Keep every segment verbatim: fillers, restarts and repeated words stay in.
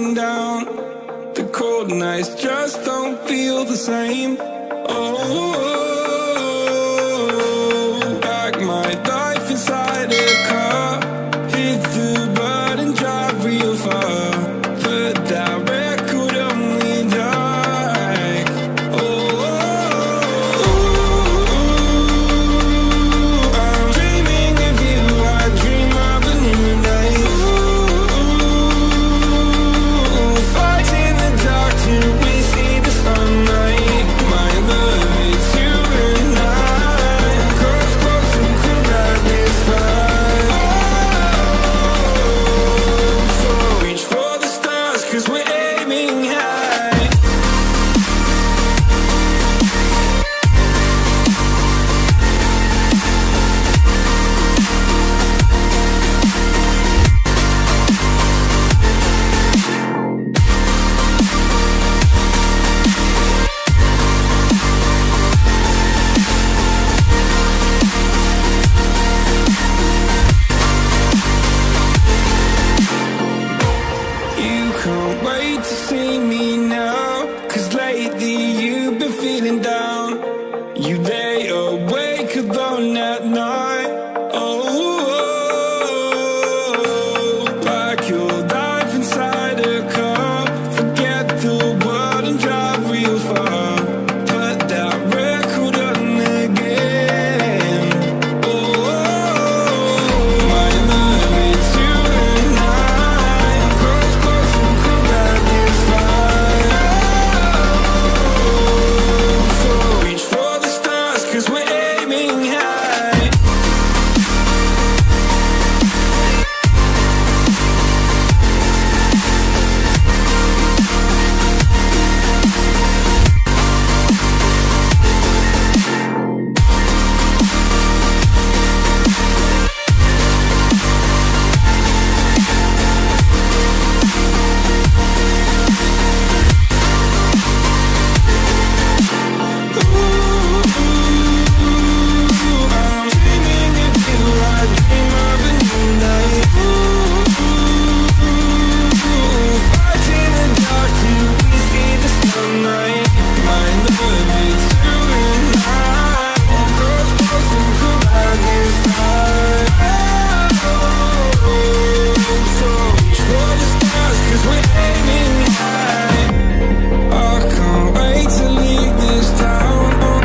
feeling down. The cold nights just don't feel the same. Oh, pack my life inside a car, hit the button, drive real far. Put that record on me like, oh, I'm dreaming of you, I dream of a new day. Fight in the dark till we see the sunlight. My love, it's you and I. Cross close and could ride this ride. So reach for the stars, 'cause we're aiming high. You can't wait to see me now, 'cause lately you've been feeling down. You lay awake alone at night. Oh, pack your life inside a car, forget the world and drive real far. Put that record on again. Oh, my love, it's you and I. Cross close and could ride this ride. So reach for the stars, 'cause we're aiming high. I'm dreaming of you, I dream of a new night. Fight in the dark till we see the sunlight. My love, it's you and I. Cross close and could ride this ride. So reach for the stars, 'cause we're aiming high. I can't wait to leave this town.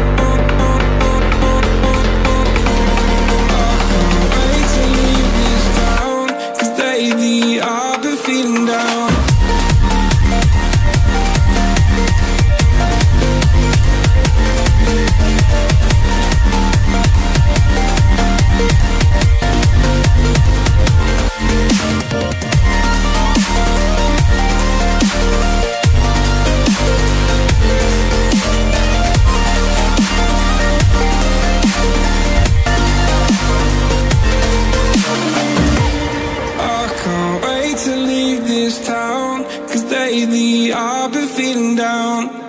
Wait to leave this town, 'cause lately I've been feeling down. I can't wait to leave this town, 'cause lately I've been feeling down.